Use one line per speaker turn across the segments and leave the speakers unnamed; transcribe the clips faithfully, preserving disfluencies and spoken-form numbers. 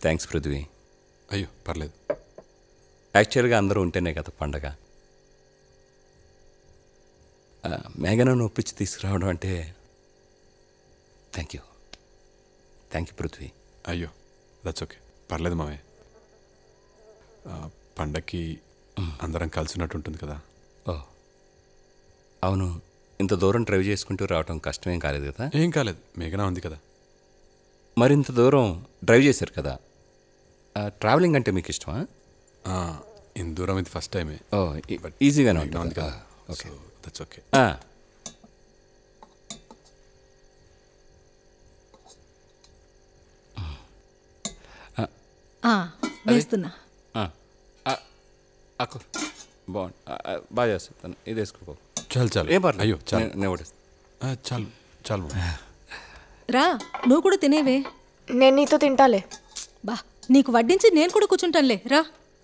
Thanks Prithvi.
అయ్యో పర్లేదు.
యాక్చువల్గా అందరూ ఉంటేనే కదా పండగ. మేఘనను ఒప్పించి తీసుకురావడం అంటే thank you thank you Prithvi.
అయ్యో దట్స్ ఓకే, పర్లేదు మావయ్య. పండక్కి అందరం కలిసి ఉన్నట్టు ఉంటుంది కదా.
ఓ అవును, ఇంత దూరం డ్రైవ్ చేసుకుంటూ రావడం కష్టమేం కాలేదు కదా?
ఏం కాలేదు, మేఘనా ఉంది కదా.
మరి ఇంత దూరం డ్రైవ్ చేశారు కదా, ట్రావెలింగ్ అంటే మీకు ఇష్టమా?
ఇంత దూరం ఇది ఫస్ట్ టైమే.
ఓ ఈజీగానే
ఉంది కదా. Okay that's okay.
వేస్తున్నా.
అక్క బాగుంది, బాగా చేస్తాను. ఇది వేసుకో.
చాలు చాలు.
ఏం పర్లేదు.
అయ్యో చాలు,
నేను
చాలు చాలు.
రా నువ్వు కూడా తినేవే.
నేను నీతో తింటాలే.
బా నీకు వడ్డించి నేను కూడా కూర్చుంటానులే, రా.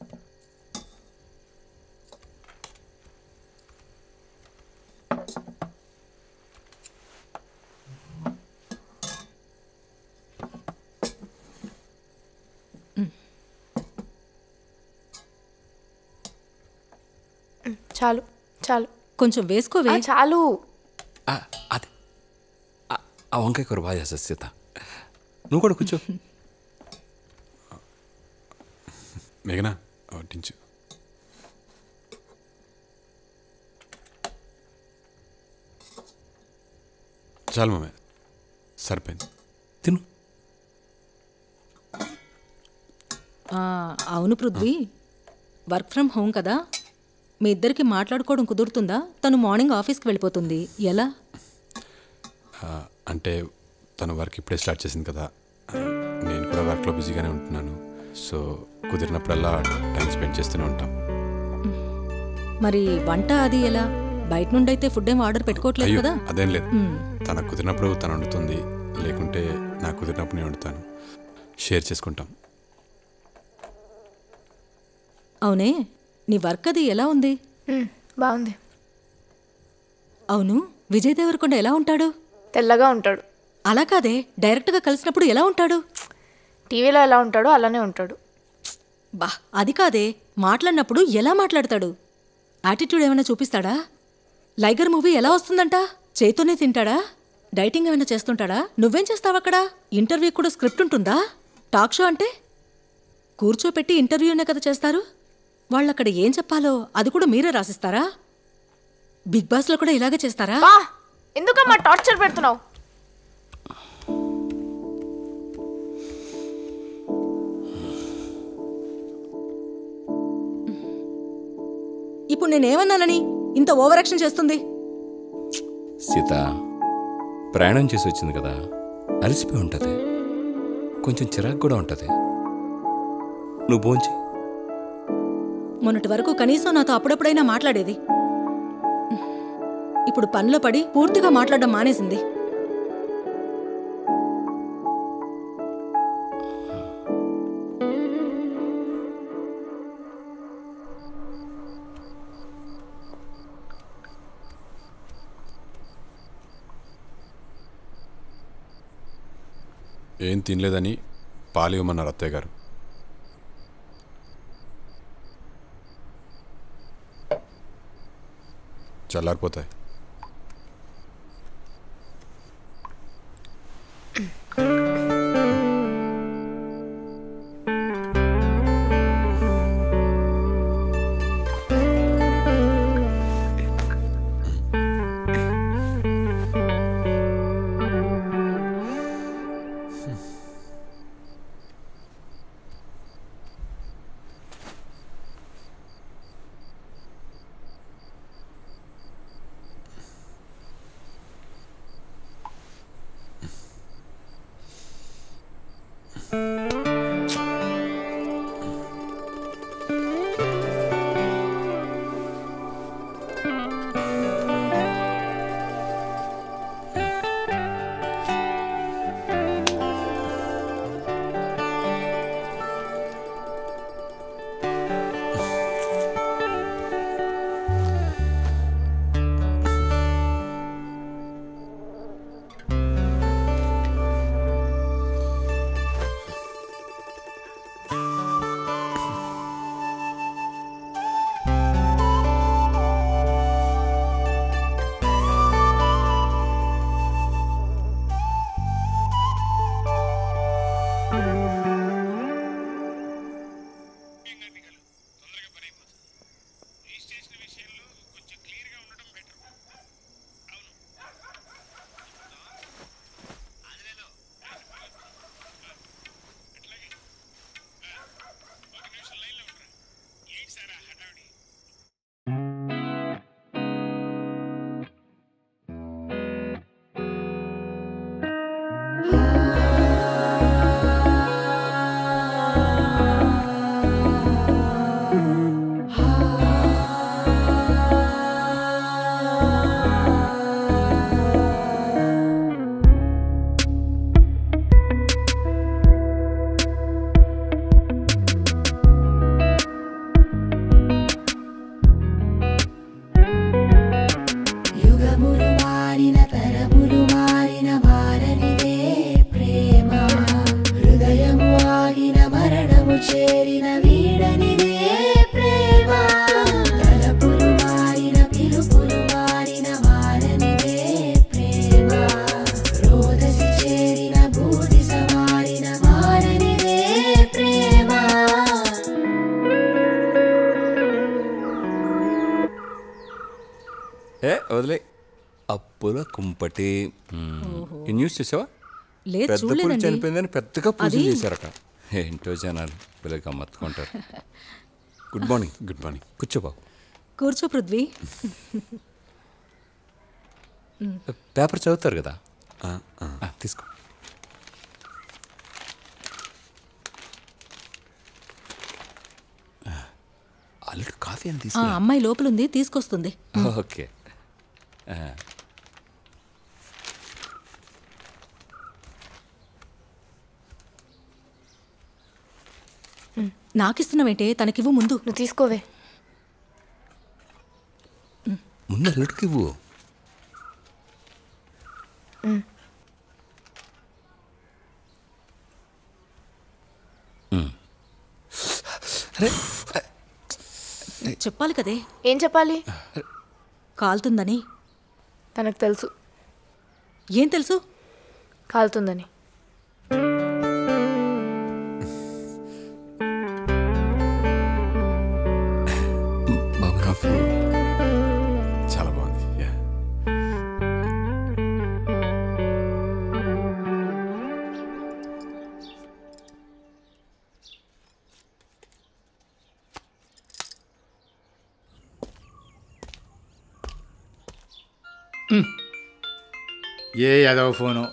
చాలు చాలు,
కొంచెం వేసుకోవే.
చాలు.
అది ఆ వంకాయ కూర బాగా చేస్తా సీత, నువ్వు కూడా కూర్చో.
మేఘనా వడ్డించు. చాలు మామే, సరిపోయింది,
తిను.
అవును పృథ్వీ, వర్క్ ఫ్రమ్ హోమ్ కదా, మీ ఇద్దరికి మాట్లాడుకోవడం కుదురుతుందా? తను మార్నింగ్ ఆఫీస్కి వెళ్ళిపోతుంది, ఎలా?
అంటే తను వర్క్ ఇప్పుడే స్టార్ట్ చేసింది కదా, నేను కూడా వర్క్లో బిజీగానే ఉంటున్నాను. సో కుదిరినప్పుడల్లా టైం స్పెండ్ చేస్తూనే ఉంటాం.
మరి వంట అది ఎలా? బయట నుండి అయితే ఫుడ్ ఏం ఆర్డర్ పెట్టుకోవట్లేదు కదా?
అదేం లేదు, తనకు కుదిరినప్పుడు తను వండుతుంది, లేకుంటే నాకు కుదిరినప్పుడు నేను వండుతాను. షేర్ చేసుకుంటాం.
అవునే, నీ వర్క్ అది ఎలా ఉంది?
బాగుంది.
అవును, విజయ్ దేవరకొండ ఎలా ఉంటాడు?
తెల్లగా ఉంటాడు.
అలా కాదే, డైరెక్ట్గా కలిసినప్పుడు ఎలా ఉంటాడు?
టీవీలో ఎలా ఉంటాడో అలానే ఉంటాడు.
బా అది కాదే, మాట్లాడినప్పుడు ఎలా మాట్లాడతాడు? యాటిట్యూడ్ ఏమైనా చూపిస్తాడా? లైగర్ మూవీ ఎలా వస్తుందంట? చేతోనే తింటాడా? డైటింగ్ ఏమైనా చేస్తుంటాడా? నువ్వేం చేస్తావు అక్కడ? ఇంటర్వ్యూ కూడా స్క్రిప్ట్ ఉంటుందా? టాక్ షో అంటే కూర్చోపెట్టి ఇంటర్వ్యూనే కదా చేస్తారు. వాళ్ళక్కడ ఏం చెప్పాలో అది కూడా మీరే రాసిస్తారా? బిగ్ బాస్లో కూడా ఇలాగే చేస్తారా?
ఎందుకమ్మా టార్చర్ పెడుతున్నావు?
ఇప్పుడు నేనేమన్నానని ఇంత ఓవర్ యాక్షన్ చేస్తుంది?
సీత ప్రయాణం చేసి వచ్చింది కదా, అలసిపోయి ఉంటుంది, కొంచెం చిరాకు కూడా ఉంటుంది. నువ్వు భోంచి.
మొన్నటి వరకు కనీసం నాతో అప్పుడప్పుడైనా మాట్లాడేది, ఇప్పుడు పనిలో పడి పూర్తిగా మాట్లాడడం మానేసింది.
ఏం తినలేదని పాలు ఇవ్వమన్నారు అత్తయ్య గారు. చల్లారిపోతాయి.
వదిలే అప్పుల కుంపటి ఈ న్యూస్ చూసావా?
లేదు
పెద్ద పులి
చూడలేదండి.
చనిపోయిందని పెద్దగా పూజలు
అది-
చేశారట. ఏంటో జనాలు పిల్లలు గమ్మత్తుకుంటారు. Good morning.
Good morning.
కూర్చో బాబు.
కూర్చో పృథ్వీ.
పేపర్ చదువుతారు కదా, ఆ, తీసుకో. అల్లుడు కాఫీ అని
ఆ
తీసుకో.
అమ్మాయి లోపలుంది, తీసుకొస్తుంది.
ఓకే. ఆ.
నాకిస్తున్నావేంటే, తనకివ్వు ముందు.
నువ్వు తీసుకోవే.
ముందు అల్లుడికి ఇవ్వు. అరే
చెప్పాలి కదే,
ఏం చెప్పాలి?
కాలుతుందని.
తనకు తెలుసు
ఏం తెలుసు?
కాలుతుందని.
బాబు కాఫీ.
చాలా బాగుంది. యా.
ఏ యాదవ ఫోను,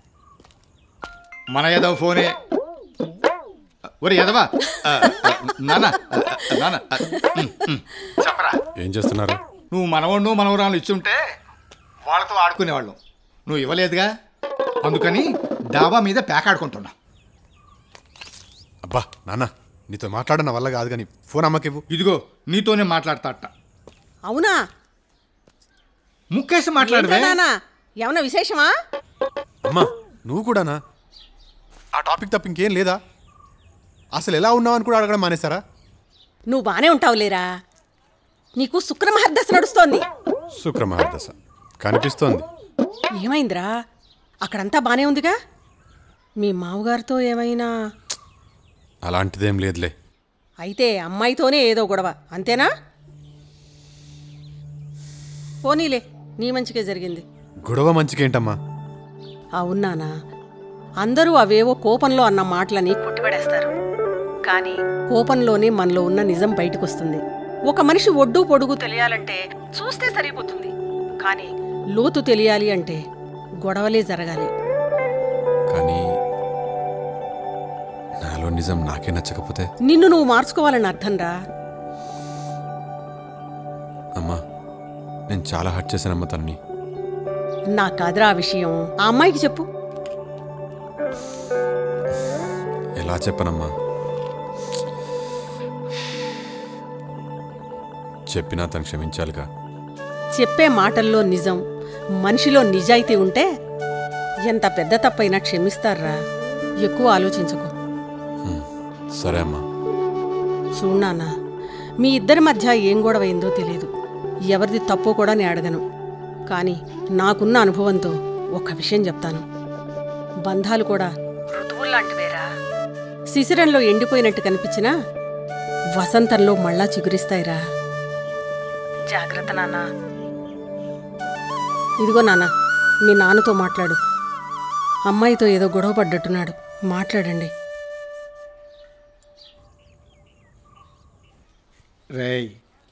మన యాదవ ఫోనే. ఒరే యాదవ, ఆ, నాన్న నాన్న చెప్పరా.
ఏం చేస్తున్నారు?
నువ్వు మనవడు మనవరాలు ఇచ్చుంటే వాళ్ళతో ఆడుకునేవాళ్ళం. నువ్వు ఇవ్వలేదుగా, అందుకని డాబా మీద పేకాడుకుంటున్నా.
అబ్బా నాన్న, నీతో మాట్లాడన వల్ల కాదు కానీ ఫోన్ అమ్మకి ఇవ్వు.
ఇదిగో నీతోనే మాట్లాడతాట.
అవునా?
ముక్కేసి మాట్లాడవే.
ఏంటో ఏమన్నా విశేషమా?
అమ్మా నువ్వు కూడానా? ఆ టాపిక్ తప్ప ఇంకేం లేదా? అసలు ఎలా ఉన్నావు అని కూడా అడగడం మానేస్తారా?
నువ్వు బానే ఉంటావు లేరా. నీకు శుక్రమహర్దశ నడుస్తోంది.
శుక్రమహాదశ కనిపిస్తోంది.
ఏమైందిరా? అక్కడంతా బానే ఉందిగా. మీ మామగారితో ఏమైనా?
అలాంటిదేం లేదులే.
అయితే అమ్మాయితోనే ఏదో గొడవ, అంతేనా? పోనీలే, నీ మంచిగా జరిగింది.
గొడవ మంచికేంటమ్మా?
అవునానా, అందరూ అవేవో కోపంలో అన్న మాటలని కొట్టిపడేస్తారు. కానీ కోపంలోనే మనలో ఉన్న నిజం బయటకొస్తుంది. ఒక మనిషి ఒడ్డు పొడుగు తెలియాలంటే చూస్తే సరిపోతుంది, కానీ లోతు తెలియాలి అంటే గొడవలే జరగాలి.
కానీ నాలో నిజం నాకే నచ్చకపోతే?
నిన్ను నువ్వు మార్చుకోవాలని అర్థంరా.
అమ్మా నేను చాలా హర్ట్ చేశానమ్మా తనని.
నా కాదురా ఆ విషయం, ఆ అమ్మాయికి చెప్పు.
ఎలా చెప్పనమ్మా? చెప్పినా తను క్షమించాలిగా.
చెప్పే మాటల్లో నిజం, మనిషిలో నిజాయితీ ఉంటే ఎంత పెద్ద తప్పైనా క్షమిస్తారా. ఎక్కువ ఆలోచించకు.
సరే అమ్మా.
చూడానా, మీ ఇద్దరి మధ్య ఏం గొడవైందో తెలీదు. ఎవరిది తప్పు కూడా నేను అడగను. కానీ నాకున్న అనుభవంతో ఒక విషయం చెప్తాను. బంధాలు కూడా ఋతువుల్లాంటివేరా. శిశిరంలో ఎండిపోయినట్టు కనిపించినా వసంతంలో మళ్ళా చిగురిస్తాయిరా. జాగ్రత్త నాన్న. ఇదిగో నాన్న, మీ నాన్నతో మాట్లాడు. అమ్మాయితో ఏదో గొడవ పడ్డట్టున్నాడు, మాట్లాడండి.
రేయ్,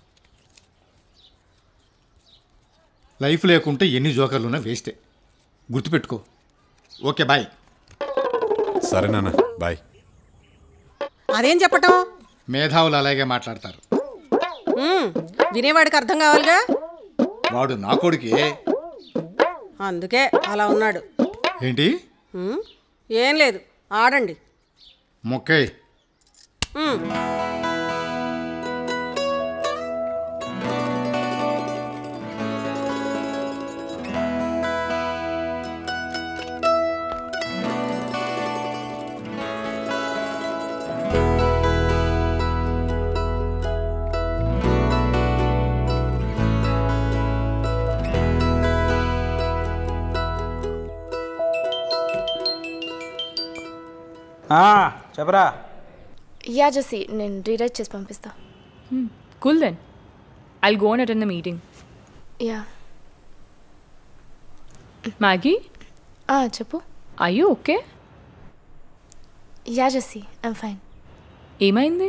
లైఫ్ లేకుంటే ఎన్ని జోకర్లున్నా వేస్టే, గుర్తుపెట్టుకో. Okay bye.
సరే నాన్న బాయ్.
అదేం చెప్పటం?
మేధావులు అలాగే మాట్లాడతారు.
ఉమ్, వినేవాడికి అర్థం కావాలిగా.
వాడు నా కొడుకే.
అందుకే అలా ఉన్నాడు.
ఏంటి?
ఉమ్, ఏం లేదు, ఆడండి.
మొక్కే.
ఉమ్.
చెప్పరా.
యా జసి, నేను రీరైట్ చేసి పంపిస్తా.
Cool then. I'll go and attend the meeting.
Yeah
Maggie
చెప్పు.
అయ్యో okay.
Yeah Jessie, I'm fine.
ఏమైంది?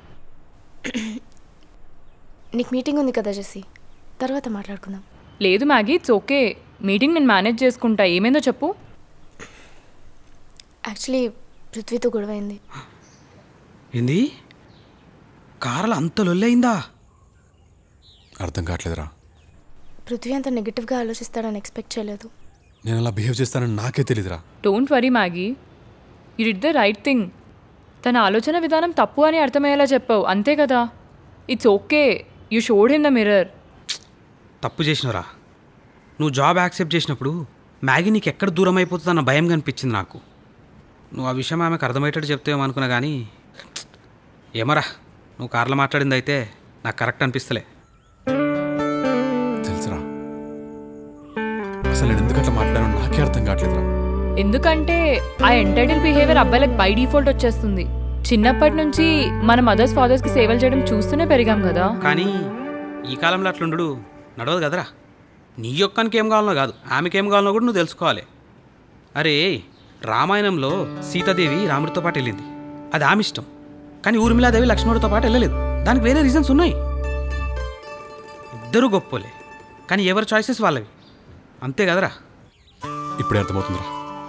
నీకు మీటింగ్ ఉంది కదా జెస్సీ, తర్వాత మాట్లాడుకుందాం.
లేదు మ్యాగీ, ఇట్స్ ఓకే. మీటింగ్ నేను మేనేజ్ చేసుకుంటా. ఏమైందో చెప్పు.
యాక్చువల్లీ పృథ్వీతో గొడవ అయింది.
ఏంది? కార్లు అంత లొల్లయిందా?
అర్థం కావట్లేదురా.
పృథ్వీ అంత నెగిటివ్గా ఆలోచిస్తాడని ఎక్స్పెక్ట్ చేయలేదు.
నేను అలా బిహేవ్ చేస్తానని నాకే తెలీదురా.
Don't worry Maggie, you did the right thing. తన ఆలోచన విధానం తప్పు అని అర్థమయ్యేలా చెప్పావు, అంతే కదా. It's okay, you showed him the mirror.
తప్పు చేసినరా. నువ్వు జాబ్ యాక్సెప్ట్ చేసినప్పుడు మ్యాగీ నీకు ఎక్కడ దూరం అయిపోతుందన్న భయం కనిపించింది నాకు. నువ్వు ఆ విషయం ఆమెకు అర్థమయ్యేటట్టు చెప్తావేమో అనుకున్నా కానీ ఏమరా, నువ్వు కార్లో మాట్లాడింది అయితే నాకు కరెక్ట్ అనిపిస్తలే.
తెలుసురా, అసలు నేను ఎందుకు అట్లా మాట్లాడానో నాకే అర్థం కావట్లేదురా.
ఎందుకంటే ఆ ఎంటైటిల్ బిహేవియర్ అబ్బాయిలకు బై డిఫాల్ట్ వచ్చేస్తుంది. చిన్నప్పటి నుంచి మన మదర్స్ ఫాదర్స్కి సేవలు చేయడం చూస్తూనే పెరిగాం కదా.
కానీ ఈ కాలంలో అట్లుండు నడవదు కదరా. నీ యొక్కనికి ఏం కావాలనో కాదు, ఆమెకి ఏం కావాలనో కూడా నువ్వు తెలుసుకోవాలి. అరే, రామాయణంలో సీతాదేవి రాముడితో పాటు వెళ్ళింది, అది ఆమె ఇష్టం. కానీ ఊర్మిళాదేవి లక్ష్మణుడితో పాటు వెళ్ళలేదు. దానికి వేరే రీజన్స్ ఉన్నాయి. ఇద్దరు గొప్పోలే, కానీ ఎవరి చాయిసెస్ వాళ్ళవి, అంతే కదరా.
ఇప్పుడే అర్థమవుతుందిరా.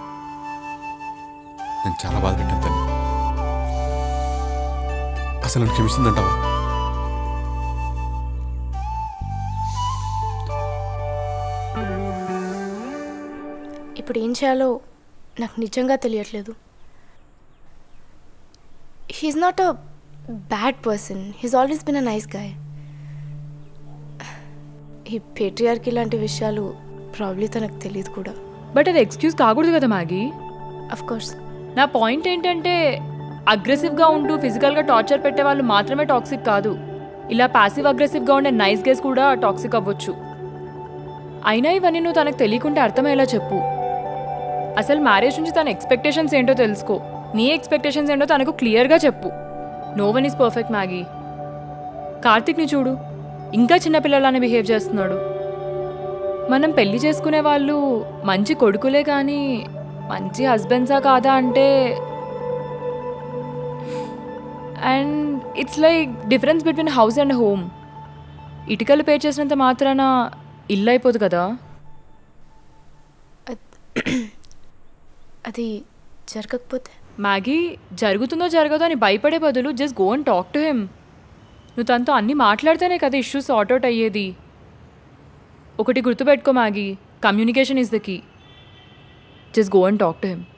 నేను చాలా బాధ పెట్టాను తల్లి. అసలు నన్ను క్షమిస్తుందంటావా?
ఇప్పుడు ఏం చేయాలో నాకు నిజంగా తెలియట్లేదు. He's not a bad person, he's always been a nice guy. ఈ పేట్రియార్కి ఇలాంటి విషయాలు ప్రాబ్లీ తనకు తెలియదు కూడా.
బట్ అది ఎక్స్క్యూజ్ కాకూడదు కదా మ్యాగీ.
Of course.
నా పాయింట్ ఏంటంటే అగ్రెసివ్గా ఉంటూ ఫిజికల్గా టార్చర్ పెట్టే వాళ్ళు మాత్రమే టాక్సిక్ కాదు. ఇలా ప్యాసివ్ అగ్రెసివ్గా ఉండే నైస్ గేస్ కూడా టాక్సిక్ అవ్వచ్చు. అయినా ఇవన్నీ నువ్వు తనకు తెలియకుంటే అర్థమయ్యేలా చెప్పు. అసలు మ్యారేజ్ నుంచి తన ఎక్స్పెక్టేషన్స్ ఏంటో తెలుసుకో. నీ ఎక్స్పెక్టేషన్స్ ఏంటో తనకు క్లియర్గా చెప్పు. No one is perfect Maggie. కార్తిక్ని చూడు, ఇంకా చిన్నపిల్లలానే బిహేవ్ చేస్తున్నాడు. మనం పెళ్లి చేసుకునే వాళ్ళు మంచి కొడుకులే కానీ మంచి హస్బెండ్సా కాదా అంటే, and it's like difference between house and home. ఇటుకలు పే చేసినంత మాత్రాన ఇల్లు అయిపోదు కదా.
అది జరగకపోతే
మ్యాగీ, జరుగుతుందో జరగదో అని భయపడే బదులు just go and talk to him. నువ్వు తనతో అన్నీ మాట్లాడితేనే కదా ఇష్యూస్ సార్ట్ అవుట్ అయ్యేది. ఒకటి గుర్తుపెట్టుకో Maggie, communication is the key. Just go and talk to him.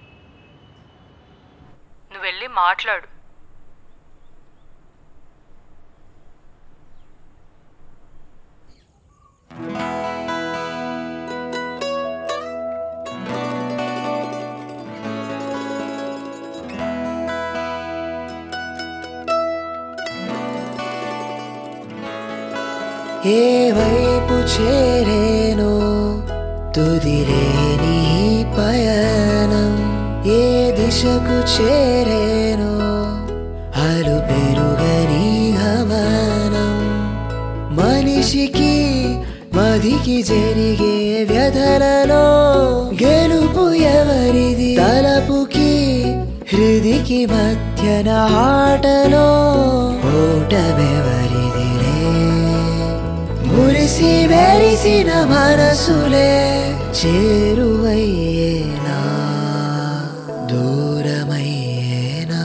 నువ్వు వెళ్ళి మాట్లాడు.
ఏ వైపు చేరేనో తుదిలేని పయనం, ఏ దిశకు చేరేనో అలు పెరుగని గమనం. మనిషికి మదికి జరిగే వ్యధలలో గెలుపు ఎవరిది, తలపుకి హృదికి మధ్యన ఆటలో ఓటమెవరిదిలే. మురిసి మెరిసిన మనసులే చేరువయ్యేనా దూరమయ్యేనా.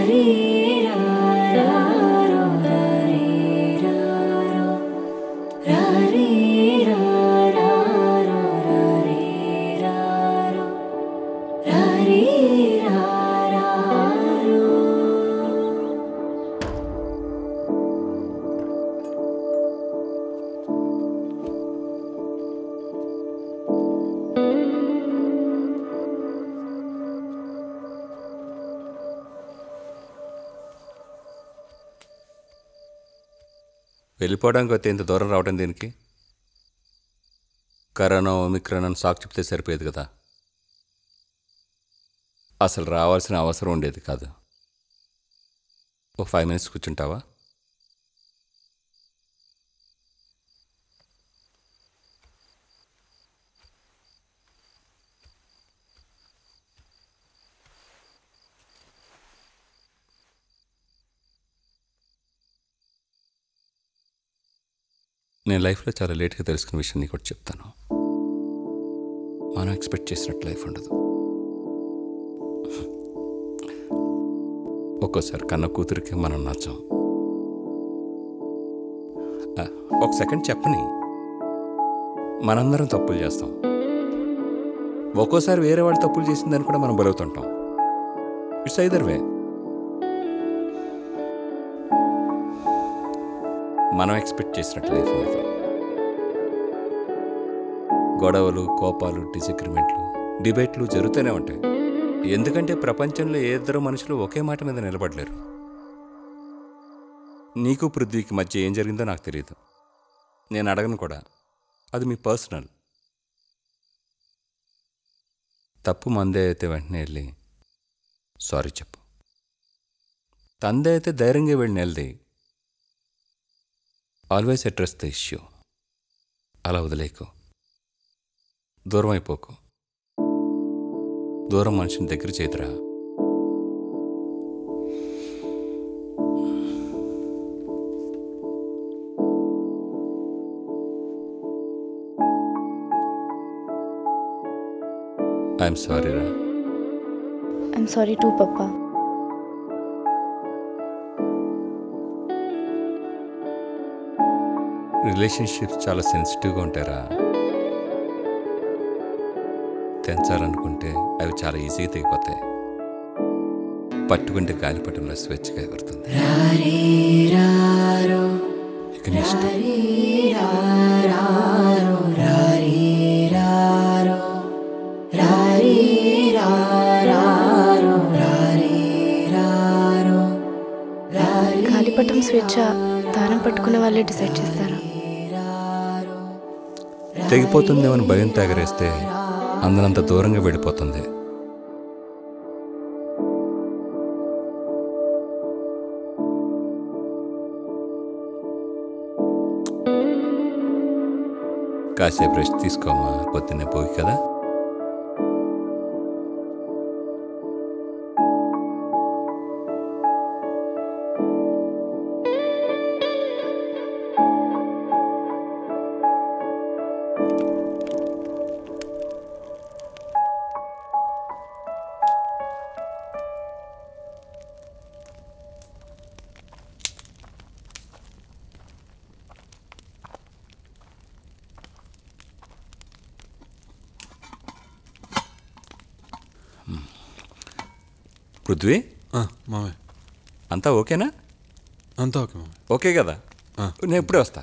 వెళ్ళిపోవడానికి వస్తే ఇంత దూరం రావడం దీనికి? కరోనా ఒమిక్రాన్ అని సాకు చెప్తే సరిపోయేది కదా. అసలు రావాల్సిన అవసరం ఉండేది కాదు. ఓ ఫైవ్ మినిట్స్ కూర్చుంటావా? నేను లైఫ్లో చాలా లేట్గా తెలుసుకున్న విషయం నీకు ఒకటి చెప్తాను. మనం ఎక్స్పెక్ట్ చేసినట్టు లైఫ్ ఉండదు. ఒక్కోసారి కన్న కూతురికి మనం నచ్చం. ఒక సెకండ్ చెప్పని, మనందరం తప్పులు చేస్తాం. ఒక్కోసారి వేరే వాళ్ళు తప్పులు చేసిందని కూడా మనం బలవుతుంటాం. ఇట్స్ ఐదర్ వే. మనం ఎక్స్పెక్ట్ చేసినట్టు లైఫ్ ఉండదు. గొడవలు, కోపాలు, డిసగ్రిమెంట్లు, డిబేట్లు జరుగుతూనే ఉంటాయి. ఎందుకంటే ప్రపంచంలో ఏ ఇద్దరు మనుషులు ఒకే మాట మీద నిలబడలేరు. నీకు పృథ్వీకి మధ్య ఏం జరిగిందో నాకు తెలియదు, నేను అడగను కూడా. అది మీ పర్సనల్. తప్పు మందే అయితే వెంటనే వెళ్ళి సారీ చెప్పు. తందే అయితే ధైర్యంగా వెళ్ళి నిలది. Always address the issue. అలా వదిలేకు, దూరం అయిపోకు. దూరం మనిషిని దగ్గర చేతురా. ఐఎమ్ సారీ రా.
I'm sorry too papa.
Relationships చాలా సెన్సిటివ్గా ఉంటారా. తెంచాలనుకుంటే అవి చాలా ఈజీగా తెగిపోతాయి. పట్టుకుంటే గాలిపటంలో స్వేచ్ఛగా ఎగురుతుంది. ఇక నీ ఇష్టం.
గాలిపటం స్వేచ్ఛ దారం పట్టుకునే వాళ్ళే డిసైడ్ చేస్తారా?
తెగిపోతుందేమని భయంతో ఎగరేస్తే అందరంత దూరంగా వెళ్ళిపోతుంది. కాసేపు రెస్ట్ తీసుకోమా, పొద్దున్నే పోయి కదా. పృథ్వీ,
మామయ్య
అంతా ఓకేనా?
అంతా ఓకే మామయ్య.
ఓకే కదా, నేను ఇప్పుడే వస్తా.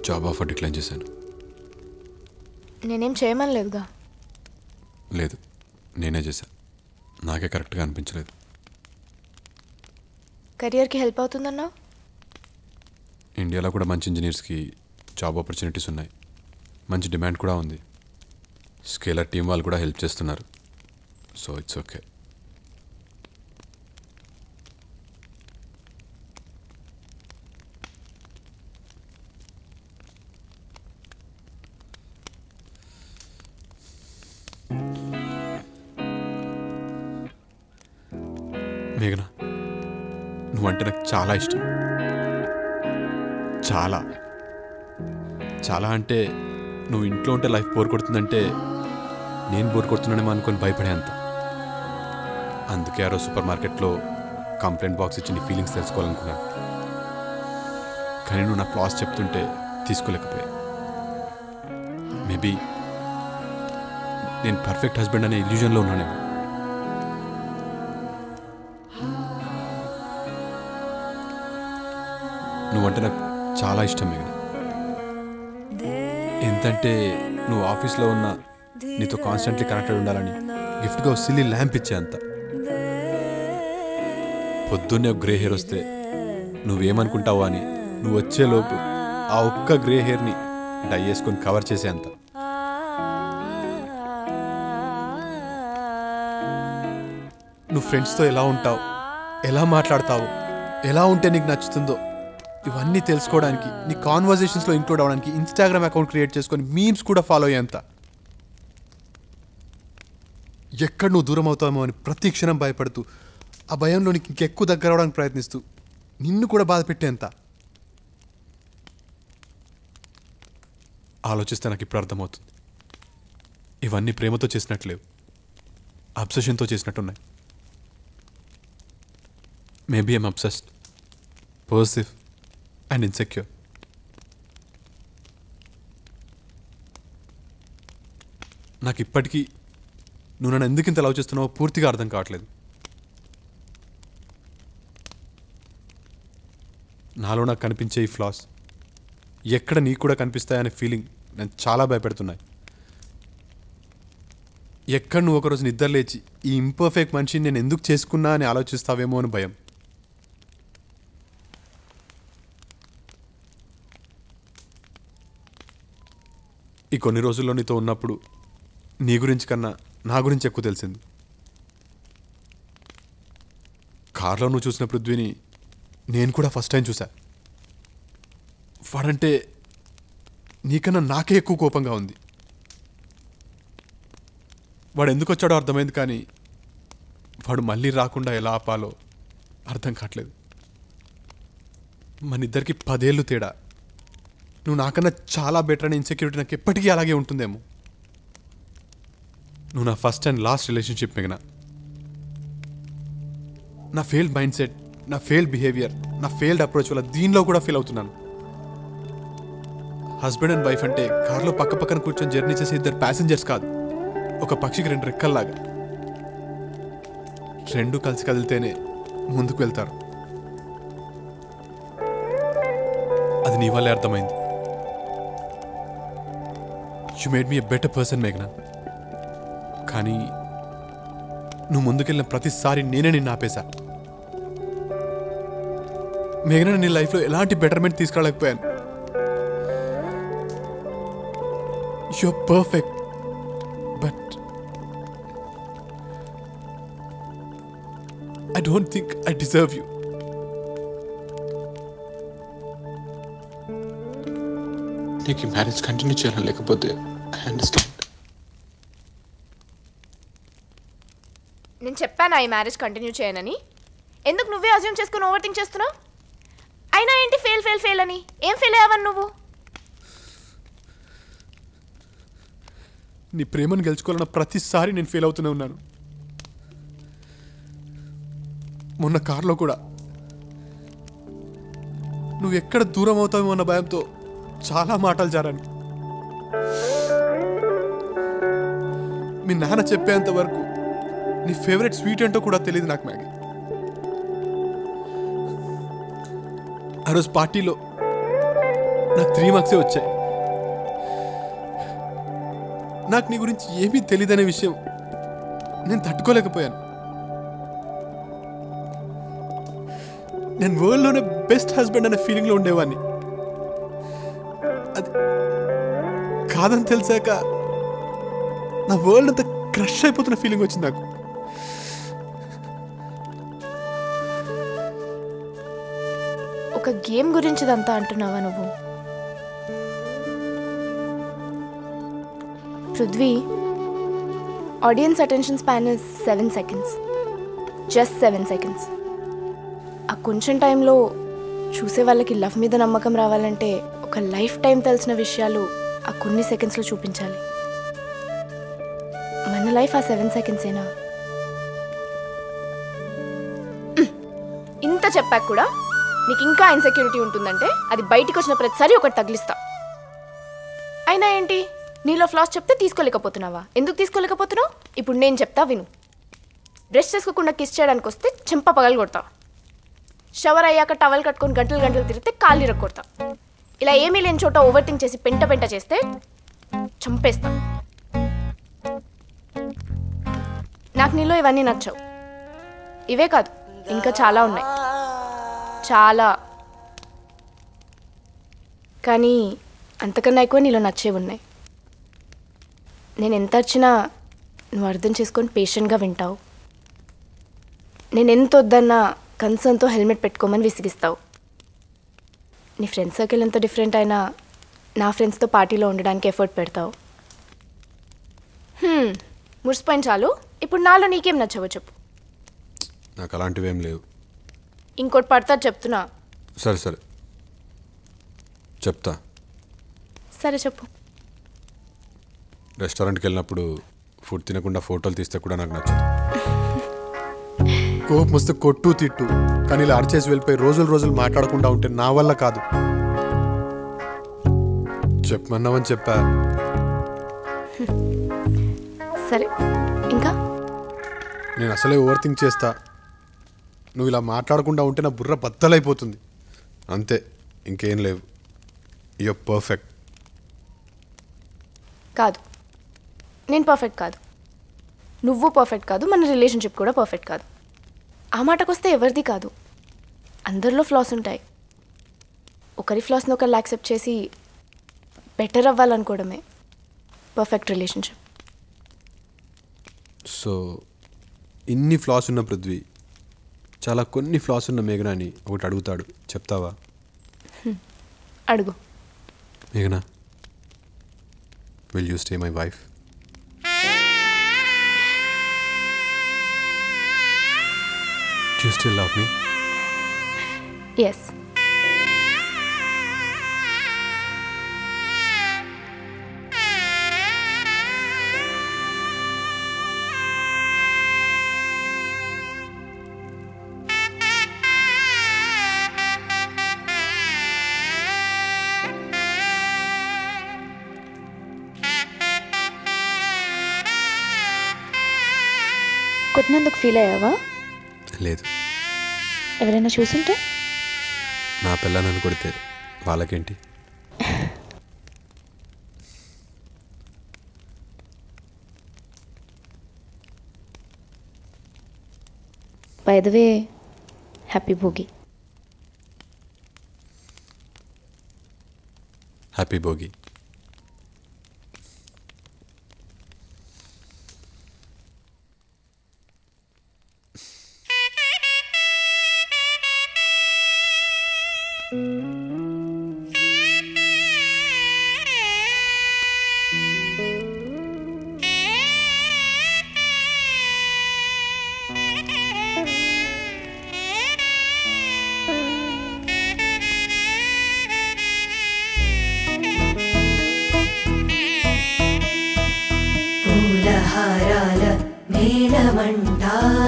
జాబ్ ఆఫర్ డిక్లైన్ చేశాను.
నేనేం చేయమని లేదుగా.
లేదు, నేనే చేశాను. నాకే కరెక్ట్గా అనిపించలేదు.
కెరియర్కి హెల్ప్ అవుతుందన్నావు.
ఇండియాలో కూడా మంచి ఇంజనీర్స్కి జాబ్ ఆపర్చునిటీస్ ఉన్నాయి, మంచి డిమాండ్ కూడా ఉంది. స్కేలర్ టీం వాళ్ళు కూడా హెల్ప్ చేస్తున్నారు. So it's okay. మేఘనా, నువ్వంటే నాకు చాలా ఇష్టం. చాలా చాలా అంటే నువ్వు ఇంట్లో ఉంటే లైఫ్ బోర్ కొడుతుందంటే నేను బోర్ కొడుతున్నానేమో అనుకొని భయపడేంత. అందుకే ఆ రోజు సూపర్ మార్కెట్లో కంప్లైంట్ బాక్స్ ఇచ్చి నీ ఫీలింగ్స్ తెలుసుకోవాలనుకున్నాను. కానీ నువ్వు నా ఫ్లాస్ చెప్తుంటే తీసుకోలేకపోయా. మేబీ నేను పర్ఫెక్ట్ హస్బెండ్ అనే ఇల్యూజన్లో ఉన్నానేమో. నువ్వంటే నాకు చాలా ఇష్టం మేఘన. ఎంతంటే నువ్వు ఆఫీస్లో ఉన్న నీతో కాన్స్టెంట్లీ కనెక్టెడ్ ఉండాలని గిఫ్ట్గా సిల్లీ ల్యాంప్ ఇచ్చే అంత. పొద్దున్నే ఒక గ్రే హెయిర్ వస్తే నువ్వేమనుకుంటావో అని నువ్వు వచ్చేలోపు ఆ ఒక్క గ్రే హెయిర్ని డై చేసుకొని కవర్ చేసే అంత. నువ్వు ఫ్రెండ్స్తో ఎలా ఉంటావు, ఎలా మాట్లాడతావు, ఎలా ఉంటే నీకు నచ్చుతుందో ఇవన్నీ తెలుసుకోవడానికి, నీ కాన్వర్జేషన్స్లో ఇంక్లూడ్ అవ్వడానికి ఇన్స్టాగ్రామ్ అకౌంట్ క్రియేట్ చేసుకొని మీమ్స్ కూడా ఫాలో అయ్యేంత. ఎక్కడ నువ్వు దూరం అవుతామో అని ప్రతి క్షణం భయపడుతూ ఆ భయంలో నీకు ఇంకెక్కువ దగ్గర అవడానికి ప్రయత్నిస్తూ నిన్ను కూడా బాధ పెట్టేంత. ఆలోచిస్తే నాకు ఇప్పుడు అర్థమవుతుంది, ఇవన్నీ ప్రేమతో చేసినట్లేవు, అబ్సెషన్తో చేసినట్టున్నాయి. Maybe I'm obsessed, possessive and insecure. నాకు ఇప్పటికీ నువ్వు నన్ను ఎందుకు ఇంత లవ్ చేస్తున్నావో పూర్తిగా అర్థం కావట్లేదు. నాలో నాకు కనిపించే ఈ ఫ్లాస్ ఎక్కడ నీకు కూడా కనిపిస్తాయనే ఫీలింగ్ నేను చాలా భయపెడుతున్నాయి. ఎక్కడ నువ్వు ఒకరోజు నిద్ర లేచి ఈ ఇంపర్ఫెక్ట్ మనిషిని నేను ఎందుకు చేసుకున్నా అని ఆలోచిస్తావేమో అని భయం. ఈ కొన్ని రోజుల్లో నీతో ఉన్నప్పుడు నీ గురించి కన్నా నా గురించి ఎక్కువ తెలిసింది. కార్లో నువ్వు చూసిన పృథ్వీని నేను కూడా ఫస్ట్ టైం చూసా. వాడంటే నీకన్నా నాకే ఎక్కువ కోపంగా ఉంది. వాడు ఎందుకు వచ్చాడో అర్థమైంది, కానీ వాడు మళ్ళీ రాకుండా ఎలా ఆపాలో అర్థం కావట్లేదు. మన ఇద్దరికి పదేళ్ళు తేడా. నువ్వు నాకన్నా చాలా బెటర్ అనే ఇన్సెక్యూరిటీ నాకు ఎప్పటికీ అలాగే ఉంటుందేమో. నువ్వు నా ఫస్ట్ అండ్ లాస్ట్ రిలేషన్షిప్ మేఘనా. నా ఫెయిల్డ్ మైండ్ సెట్, నా ఫెయిల్డ్ బిహేవియర్, నా ఫెయిల్డ్ అప్రోచ్ వల్ల దీనిలో కూడా ఫీల్ అవుతున్నాను. హస్బెండ్ అండ్ వైఫ్ అంటే కార్లో పక్క పక్కన కూర్చొని జర్నీ చేసే ఇద్దరు ప్యాసింజర్స్ కాదు, ఒక పక్షికి రెండు రెక్కల్లాగా. రెండు కలిసి కదిలితేనే ముందుకు వెళ్తారు. అది నీ వల్లే అర్థమైంది. You made me a better person మేఘనా. కానీ నువ్వు ముందుకెళ్ళిన ప్రతిసారి నేనే నిన్ను ఆపేశా. మేఘనా, నీ లైఫ్లో ఎలాంటి betterment తీసుకురాలేకపోయాను. You are perfect, but I don't think I deserve you. నీకు ఈ మ్యారేజ్ కంటిన్యూ చేయాలని లేకపోతే ఐ అండర్స్టాండ్.
నేను చెప్పాను ఈ మ్యారేజ్ కంటిన్యూ చేయనని. ఎందుకు నువ్వే అజ్యూమ్ చేసుకుని ఓవర్ థింక్ చేస్తున్నావు? అయినా ఏంటి ఫెయిల్ ఫెయిల్ ఫెయిల్ అని? ఏం ఫెయిల్ అయ్యావని నువ్వు?
నీ ప్రేమను గెలుచుకోవాలన్న ప్రతిసారి నేను ఫెయిల్ అవుతూనే ఉన్నాను. మొన్న కార్లో కూడా నువ్వు ఎక్కడ దూరం అవుతావేమో అన్న భయంతో చాలా మాటలు జారాను. మీ నాన్న చెప్పేంత వరకు నీ ఫేవరెట్ స్వీట్ ఏంటో కూడా తెలియదు నాకు మ్యాగీ. ఆ రోజు పార్టీలో నాకు త్రీ మార్క్సే వచ్చాయి. నాకు నీ గురించి ఏమీ తెలియదనే విషయం నేను తట్టుకోలేకపోయాను. నేను వరల్డ్లోనే బెస్ట్ హస్బెండ్ అనే ఫీలింగ్లో ఉండేవాడిని. అది కాదని తెలిసాక నా వరల్డ్ అంతా క్రష్ అయిపోతున్న ఫీలింగ్ వచ్చింది నాకు.
ఒక గేమ్ గురించి ఇదంతా అంటున్నావా నువ్వు? Prithvi, audience attention span is seven seconds, just seven seconds. ఆ కొంచెం టైంలో చూసే వాళ్ళకి లవ్ మీద నమ్మకం రావాలంటే ఒక లైఫ్ టైం తెలిసిన విషయాలు ఆ కొన్ని సెకండ్స్లో చూపించాలి. మన లైఫ్ ఆ సెవెన్ సెకండ్సేనా? ఇంత చెప్పాక కూడా నీకు ఇంకా ఇన్సెక్యూరిటీ ఉంటుందంటే అది బయటికి వచ్చిన ప్రతిసారి ఒకటి తగిలిస్తా. అయినా ఏంటి, నీలో ఫ్లాస్ చెప్తే తీసుకోలేకపోతున్నావా? ఎందుకు తీసుకోలేకపోతున్నావు? ఇప్పుడు నేను చెప్తా విను. బ్రష్ చేసుకోకుండా కిస్ చేయడానికి వస్తే చెంప పగలు కొడతా. షవర్ అయ్యాక టవల్ కట్టుకొని గంటలు గంటలు తిరిగితే కాళ్ళు ఇరగొడతా. ఇలా ఏమీ లేని చోట ఓవర్ థింక్ చేసి పెంట పెంట చేస్తే చంపేస్తా. నాకు నీలో ఇవన్నీ నచ్చవు. ఇవే కాదు, ఇంకా చాలా ఉన్నాయి, చాలా. కానీ అంతకన్నా ఎక్కువ నీలో నచ్చేవి ఉన్నాయి. నేను ఎంత వచ్చినా నువ్వు అర్థం చేసుకొని పేషెంట్గా వింటావు. నేను ఎంత వద్దన్నా కన్సర్న్తో హెల్మెట్ పెట్టుకోమని విసిగిస్తావు. నీ ఫ్రెండ్ సర్కిల్ ఎంత డిఫరెంట్ అయినా నా ఫ్రెండ్స్తో పార్టీలో ఉండడానికి ఎఫర్ట్ పెడతావు. మురిసిపోయిన చాలు. ఇప్పుడు నాలో నీకేం నచ్చవో చెప్పు.
నాకు అలాంటివి ఏం లేవు.
ఇంకోటి పడతా చెప్తున్నా.
సరే సరే చెప్తా.
సరే చెప్పు.
రెస్టారెంట్కి వెళ్ళినప్పుడు ఫుడ్ తినకుండా ఫోటోలు తీస్తే కూడా నాకు నచ్చదు. కోపం వస్తే కొట్టు తిట్టు, కానీ ఇలా అరిచేసి వెళ్ళిపోయి రోజులు రోజులు మాట్లాడకుండా ఉంటే నా వల్ల కాదు. చెప్పమన్నావని చెప్పా.
సరే ఇంకా?
నేను అసలే ఓవర్ థింక్ చేస్తా. నువ్వు ఇలా మాట్లాడకుండా ఉంటే నా బుర్ర బద్దలైపోతుంది. అంతే, ఇంకేం లేవు. You are perfect.
కాదు, నేను పర్ఫెక్ట్ కాదు, నువ్వు పర్ఫెక్ట్ కాదు, మన రిలేషన్షిప్ కూడా పర్ఫెక్ట్ కాదు. ఆ మాటకు వస్తే ఎవరిది కాదు, అందరిలో ఫ్లాస్ ఉంటాయి. ఒకరి ఫ్లాస్ని ఒకరు యాక్సెప్ట్ చేసి బెటర్ అవ్వాలనుకోవడమే పర్ఫెక్ట్ రిలేషన్షిప్.
సో ఇన్ని ఫ్లాస్ ఉన్న పృథ్వీ చాలా కొన్ని ఫ్లాస్ ఉన్న మేఘనాని ఒకటి అడుగుతాడు, చెప్తావా?
అడుగు.
మేఘనా, will you stay my wife? Do you still love me?
Yes. కొట్టినందుకు ఫీల్ అయ్యావా?
లేదు.
ఎవరైనా చూసుంటే?
నా పిల్లలను కొడితే వాళ్ళకేంటి?
By the way, happy Bhogi.
Happy Bhogi.
పూలహారాల మేళమంట,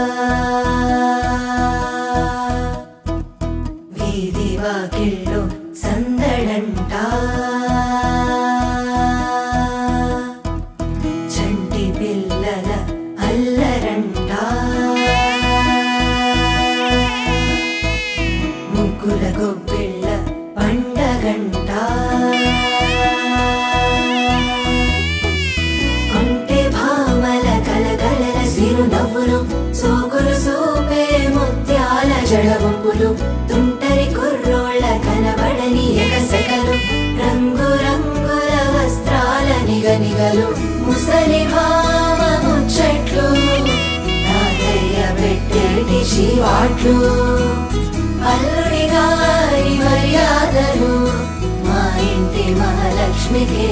వీధి వాకిళ్ళు సందడంట, చంటి పిల్లల అల్లరంట, ముగ్గుల గొబ్బిళ్ళ పండగంట. కట్టుబాట్లు అల్లుడి గారి మర్యాదలు మా ఇంటి మహాలక్ష్మికి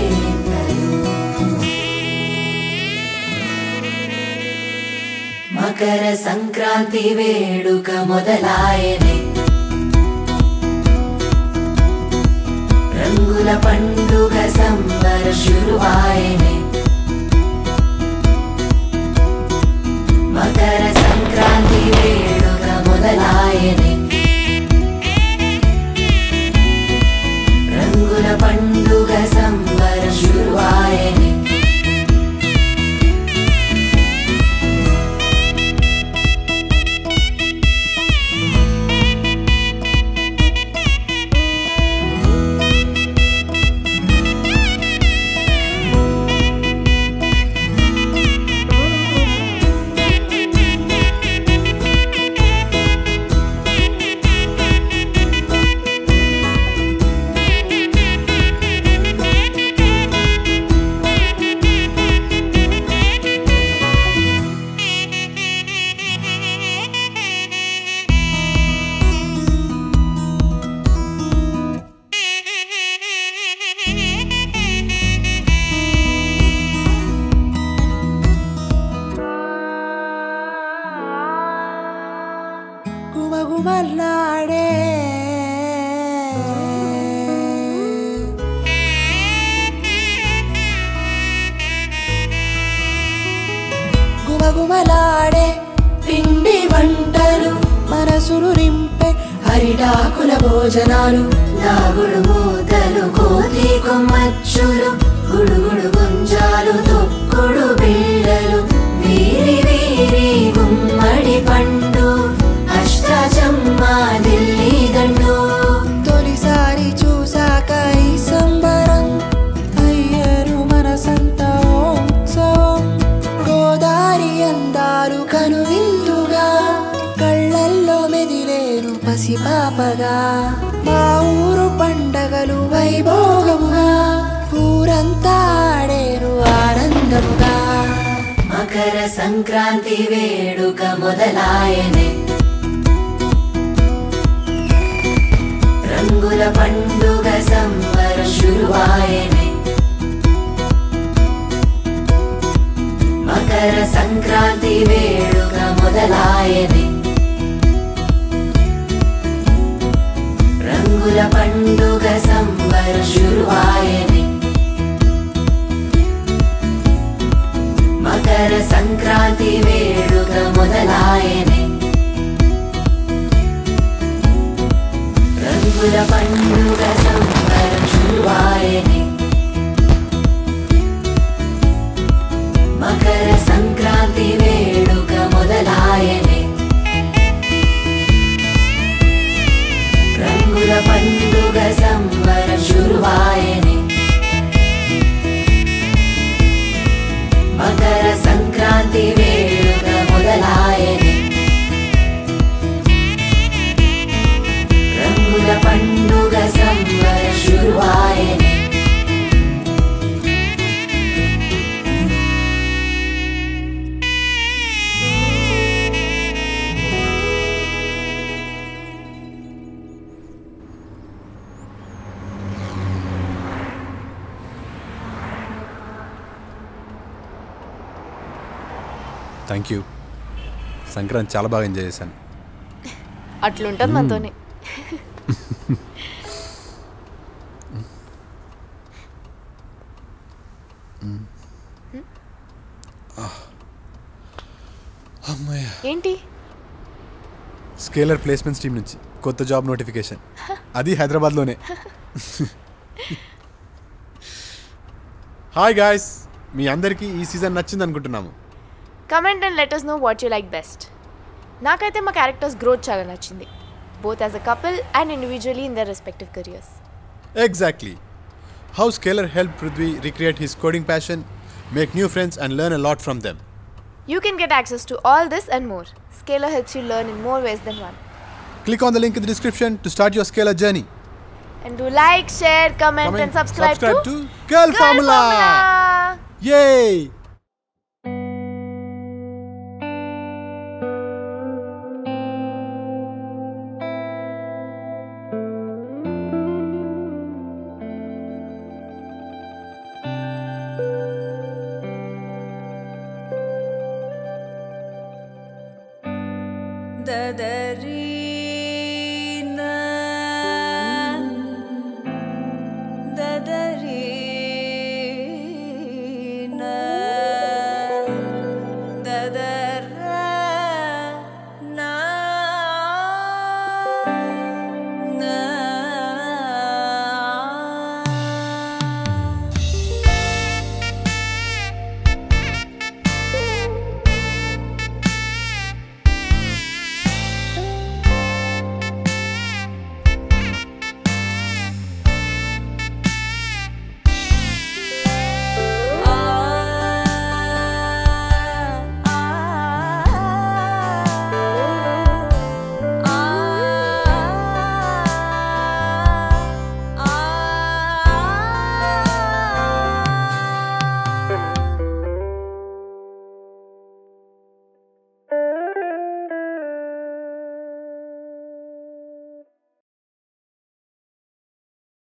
మకర సంక్రాంతి వేడుక మొదలాయనే రంగుల పండుగ సంబర శురువాయనే మకర సంక్రాంతి వేడుక మొదలాయనే రంగుల పండుగ సంబర శురువాయనే
గుమగుమలాడే గుమగుమలాడే పిండి వంటలు మనసును రింపే
హరిటాకుల భోజనాలు దాగుడు మూతలు కోతి కొమ్మచ్చులు గుడుగుడు గుంజాలు తొక్కుడు బిళ్ళలు వీరి వీరి గుమ్మడి పండు అష్టాచమ్మ ఢిల్లీ దండు
తొలిసారి చూసాక ఈ సంబరం అయ్యరు మనసంతా ఉత్సవం గోదారి అందాలు కనువిందుగా కళ్ళల్లో మెదిలేను పసిపాపగా మా ఊరు పండగలు వైభోగముగా ఊరంతా ఆడేరు ఆనందముగా
మకర సంక్రాంతి వేడుక మొదలాయనే రంగుల పండుగ సంబర శురువాయనే మకర సంక్రాంతి వేడుక మొదలాయనే రంగుల పండుగ సంబర శురువాయనే మకర సంక్రాంతి వేడుక మొదలాయనే రంగుల పండుగ సంబర శురువాయనే మకర సంక్రాంతి వేడుక మొదలాయనే రంగుల పండుగ సంబర శురువాయనే మకర సంక్రాంతి వేడుక మొదలాయనే రంగుల పండుగ సంబర శురువాయనే
థ్యాంక్ యూ సంక్రాంతి చాలా బాగా ఎంజాయ్ చేశాను
అట్లుంటుంది మనతోనే ఏంటి
స్కేలర్ ప్లేస్మెంట్స్ టీం నుంచి కొత్త జాబ్ నోటిఫికేషన్ అది హైదరాబాద్లోనే హాయ్ గాయ్స్ మీ అందరికీ ఈ సీజన్ నచ్చింది అనుకుంటున్నాము
comment and let us know what you like best. నాకైతే మా క్యారెక్టర్స్ గ్రోత్ చాలా నచ్చింది, both as a couple and individually in their respective careers.
Exactly. How Scalar helped Prithvi recreate his coding passion, make new friends and learn a lot from them.
You can get access to all this and more. Scalar helps you learn in more ways than one.
Click on the link in the description to start your Scalar journey.
And do like, share, comment, comment and subscribe,
subscribe
to,
to Girl, Girl Formula. Formula. Yay!
The